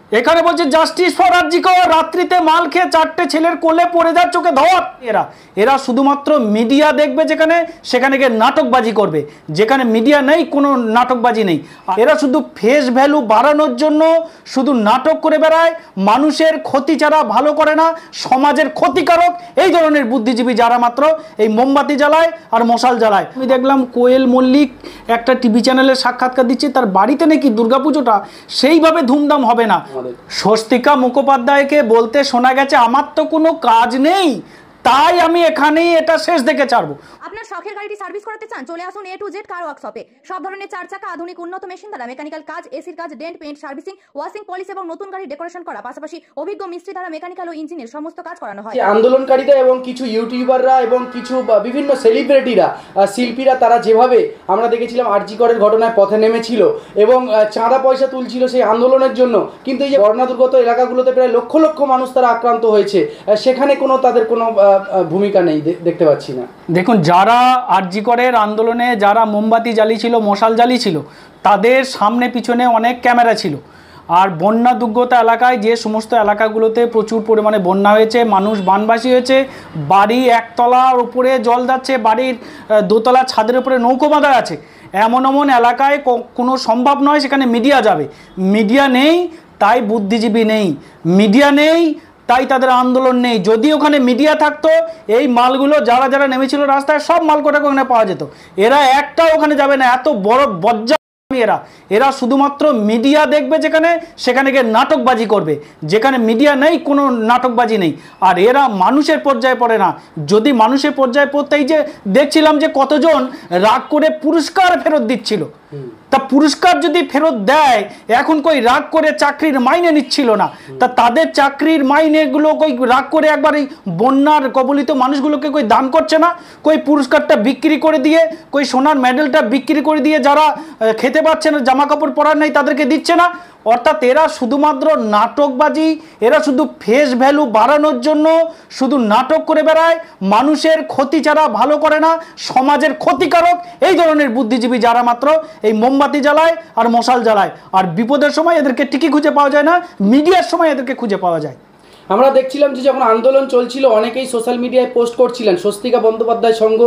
এখানে বলছে justice for আরজি কর, রাত্রিতে মাল খেয়ে 4টে ছেলের কোলে পড়ে যাচ্ছে, চোখে ধর। এরা শুধুমাত্র মিডিয়া দেখবে, যেখানে সেখানে গিয়ে নাটকবাজি করবে, যেখানে মিডিয়া নেই কোনো নাটকবাজি নেই। এরা শুধু ফেস ভ্যালু বাড়ানোর জন্য শুধু নাটক করে বেড়ায়, মানুষের ক্ষতি ছাড়া ভালো করে না, সমাজের ক্ষতিকারক এই ধরনের বুদ্ধিজীবী যারা মাত্র এই মোমবাতি জ্বালায় আর মশাল জ্বালায়। আমি দেখলাম কোয়েল মল্লিক একটা টিভি চ্যানেলে সাক্ষাৎকার দিচ্ছে, তার বাড়িতে নাকি দুর্গাপুজোটা সেইভাবে ধুমধাম হবে না। স্বস্তিকা মুখোপাধ্যায়কে বলতে শোনা গেছে, আমার তো কোনো কাজ নেই, তাই আমি এখানেই এটা শেষ দেখে ছাড়বো। আপনার শখের গাড়িটি সার্ভিস করাতে চান? চলে আসুন A to Z কার ওয়ার্কশপে। সব ধরনের 4 চাকা আধুনিক উন্নত মেশিন দ্বারা মেকানিক্যাল কাজ, এসির কাজ, dent, paint, servicing, washing, polish এবং নতুন গাড়ি ডেকোরেশন করা, পাশাপাশি অভিজ্ঞ মিস্ত্রি দ্বারা মেকানিক্যাল ও ইঞ্জিনের সমস্ত কাজ করানো হয়। আন্দোলনকারীরা এবং কিছু ইউটিউবাররা এবং কিছু বিভিন্ন সেলিব্রিটিরা, শিল্পীরা, তারা যেভাবে আমরা দেখেছিলাম আরজি করের ঘটনায় পথে নেমেছিল এবং চাঁদা পয়সা তুলছিল সেই আন্দোলনের জন্য, কিন্তু এই যে বন্যা দুর্গত এলাকাগুলোতে প্রায় লক্ষ লক্ষ মানুষ তারা আক্রান্ত হয়েছে, সেখানে তাদের কোনো ভূমিকা নেই দেখতে পাচ্ছি না। দেখুন, যারা আরজি করের আন্দোলনে যারা মোমবাতি জ্বালিয়েছিল, মশাল জ্বালিয়েছিল, তাদের সামনে পিছনে অনেক ক্যামেরা ছিল। আর বন্যা দুর্গত এলাকায় যে সমস্ত এলাকাগুলোতে প্রচুর পরিমাণে বন্যা হয়েছে, মানুষ বানবাসী হয়েছে, বাড়ি একতলার উপরে জল যাচ্ছে, বাড়ির দোতলা ছাদের উপরে নৌকো বাঁধা আছে, এমন এমন এলাকায় কোনো সম্ভব নয় সেখানে মিডিয়া যাবে। মিডিয়া নেই তাই বুদ্ধিজীবী নেই, মিডিয়া নেই তাই তাদের আন্দোলন নেই। যদি ওখানে মিডিয়া থাকতো, এই মালগুলো যারা যারা নেমেছিল রাস্তায় সব মাল কোটাকে ওখানে পাওয়া যেত। এরা একটাও ওখানে যাবে না, এত বড় বজ্জা এরা শুধুমাত্র মিডিয়া দেখবে, যেখানে সেখানে গিয়ে নাটকবাজি করবে, যেখানে মিডিয়া নেই কোনো নাটকবাজি নেই। আর এরা মানুষের পর্যায়ে পড়ে না। যদি মানুষের পর্যায়ে পড়তেই, যে দেখছিলাম যে কতজন রাগ করে পুরস্কার ফেরত দিচ্ছিল, তা পুরস্কার যদি ফেরত দেয়, এখন কই রাগ করে চাকরির মাইনে নিচ্ছিল না, তা তাদের চাকরির মাইনেগুলো কই রাগ করে একবার এই বন্যার কবলিত মানুষগুলোকে কই দান করছে না, কই পুরস্কারটা বিক্রি করে দিয়ে, কই সোনার মেডেলটা বিক্রি করে দিয়ে যারা খেতে পাচ্ছে না, জামা কাপড় পরার নেই, তাদেরকে দিচ্ছে না। অর্থাৎ এরা শুধুমাত্র নাটকবাজি, এরা শুধু ফেস ভ্যালু বাড়ানোর জন্য শুধু নাটক করে বেড়ায়, মানুষের ক্ষতি ছাড়া ভালো করে না, সমাজের ক্ষতিকারক এই ধরনের বুদ্ধিজীবী যারা মাত্র এই মোমবাতি জ্বালায় আর মশাল জ্বালায়। আর বিপদের সময় এদেরকে ঠিকই খুঁজে পাওয়া যায় না, মিডিয়ার সময় এদেরকে খুঁজে পাওয়া যায়। আমরা দেখছিলাম যে যখন আন্দোলন চলছিল, অনেকেই সোশ্যাল মিডিয়ায় পোস্ট করছিলেন, স্বস্তিকা বন্দ্যোপাধ্যায় সঙ্গ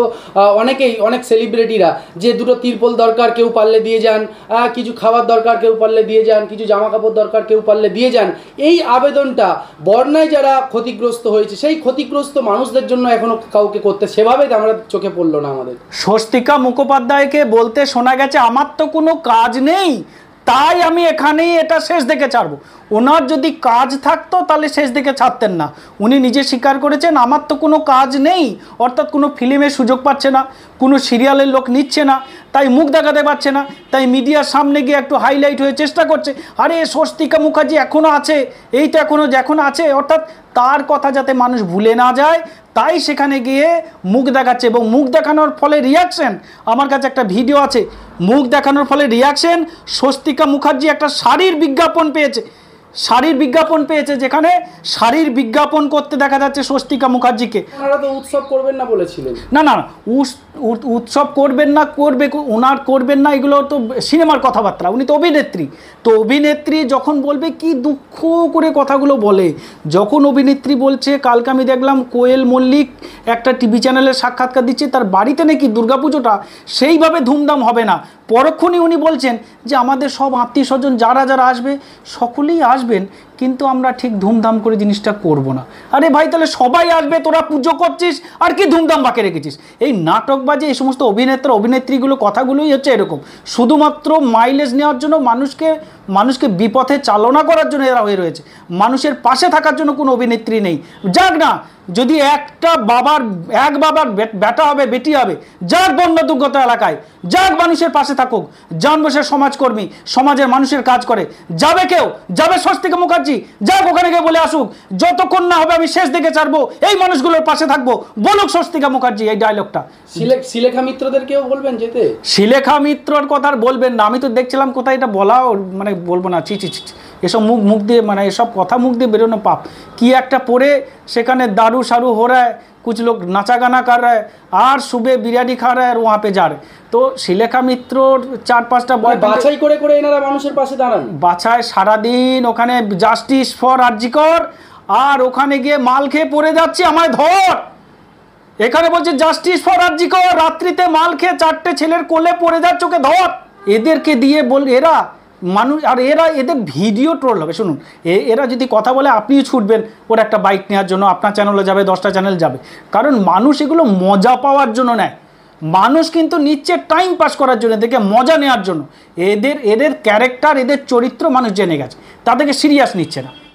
অনেক সেলিব্রিটিরা, যে দুটো তিরপল দরকার কেউ পারলে দিয়ে যান, কিছু খাবার দরকার কেউ পারলে দিয়ে যান, কিছু জামা কাপড় দরকার কেউ পারলে দিয়ে যান। এই আবেদনটা বন্যায় যারা ক্ষতিগ্রস্ত হয়েছে সেই ক্ষতিগ্রস্ত মানুষদের জন্য এখনো কাউকে করতে সেভাবে আমরা চোখে পড়লো না আমাদের। স্বস্তিকা মুখোপাধ্যায়কে বলতে শোনা গেছে, আমার তো কোনো কাজ নেই, তাই আমি এখানেই এটা শেষ দেখে ছাড়বো। ওনার যদি কাজ থাকতো তাহলে শেষ দেখে ছাড়তেন না। উনি নিজে স্বীকার করেছেন, আমার তো কোনো কাজ নেই, অর্থাৎ কোনো ফিল্মের সুযোগ পাচ্ছে না, কোনো সিরিয়ালের লোক নিচ্ছে না, তাই মুখ দেখাতে পারছে না, তাই মিডিয়ার সামনে গিয়ে একটু হাইলাইট হয়ে চেষ্টা করছে। আরে স্বস্তিকা মুখার্জি এখনও আছে, এই তো এখনও আছে, অর্থাৎ তার কথা যাতে মানুষ ভুলে না যায়, তাই সেখানে গিয়ে মুখ দেখাচ্ছে। এবং মুখ দেখানোর ফলে রিয়াকশন, আমার কাছে একটা ভিডিও আছে, মুখ দেখানোর ফলে রিয়াকশন, স্বস্তিকা মুখার্জি একটা শাড়ির বিজ্ঞাপন পেয়েছে, যেখানে শাড়ির বিজ্ঞাপন করতে দেখা যাচ্ছে স্বস্তিকা মুখার্জিকে। ওনারা তো উৎসব করবেন না বলেছিলেন। না, উৎসব করবেন না, করবেন না, এগুলো তো সিনেমার কথাবার্তা। উনি তো অভিনেত্রী, তো অভিনেত্রী যখন বলবে কি দুঃখ করে কথাগুলো বলে। যখন অভিনেত্রী বলছে, কালকে আমি দেখলাম কোয়েল মল্লিক একটা টিভি চ্যানেলে সাক্ষাৎকার দিচ্ছে, তার বাড়িতে নাকি দুর্গাপুজোটা সেইভাবে ধুমধাম হবে না। পরক্ষণেই উনি বলছেন যে আমাদের সব আত্মীয় স্বজন যারা যারা আসবে সকলেই আসবেন, কিন্তু আমরা ঠিক ধুমধাম করে জিনিসটা করব না। আরে ভাই, তাহলে সবাই আসবে, তোরা পুজো করছিস আর কি ধুমধাম বাঁকে রেখেছিস? এই নাটকবাজি এই সমস্ত অভিনেত্রীগুলো কথাগুলোই হচ্ছে এরকম, শুধুমাত্র মাইলেজ নেওয়ার জন্য, মানুষকে বিপথে চালনা করার জন্য এরা হয়ে রয়েছে। মানুষের পাশে থাকার জন্য কোনো অভিনেত্রী নেই। যাক না, যদি এক বাবার বেটা হবে, বেটি হবে, যাক বন্যা দুর্গত এলাকায়, যাক মানুষের পাশে থাকুক, যান বসে সমাজকর্মী, সমাজের মানুষের কাজ করে, যাবে স্বস্তিকা মুখার্জি, যাক ওখানে গিয়ে বলে আসুক, যতক্ষণ না হবে আমি শেষ দেখে ছাড়বো, এই মানুষগুলোর পাশে থাকবো, বলুক স্বস্তিকা মুখার্জি এই ডায়লগটা। শিলেখা মিত্রদেরকেও বলবেন যেতে? শিলেখা মিত্রর কথা আর বলবেন না। আমি তো দেখছিলাম কোথায় এটা বলা, মানে বলবো না, ছি, এসব মুখ দিয়ে, মানে এসব কথা মুখ দিয়ে বেরোনো পাপ। কি একটা পড়ে সেখানে दारू शारू हो रहा है, कुछ लोग नाचा गाना कर रहा है और सुबह बिरयानी खा रहा है और वहाँ पे जा रहे। তো শিলেখা মিত্রর 4-5টা মানে বয় বাছাই করে করে এনারা মানুষের পাশে দাঁড়ান। বাছায় সারাদিন ওখানে জাস্টিস ফর আরজিকর, আর ওখানে গিয়ে মাল খেয়ে পড়ে যাচ্ছে আমায় ধর, এখানে বলছে জাস্টিস ফর আরজিকর, রাত্রিতে মাল খেয়ে 4টে ছেলের কোলে পড়ে যাচ্ছে, ওকে ধর। এদেরকে দিয়ে এরা মানুষ, আর এরা এদের ভিডিও ট্রোল হবে। শুনুন, এরা যদি কথা বলে আপনিও ছুটবেন ওর একটা বাইক নেওয়ার জন্য, আপনার চ্যানেলে যাবে, 10টা চ্যানেল যাবে, কারণ মানুষ এগুলো মজা পাওয়ার জন্য নেয়। মানুষ কিন্তু নিচ্ছে টাইম পাস করার জন্য, দেখে মজা নেওয়ার জন্য। এদের ক্যারেক্টার, এদের চরিত্র মানুষ জেনে গেছে, তাদেরকে সিরিয়াস নিচ্ছে না।